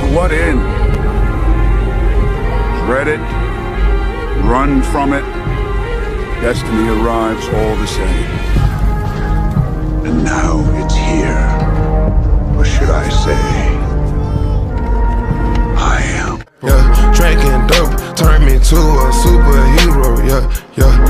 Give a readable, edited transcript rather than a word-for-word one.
what end? Dread it, run from it, destiny arrives all the same. And now it's here. Or should I say, I am. Yeah, drinking dope turned me to a superhero, yeah, yeah.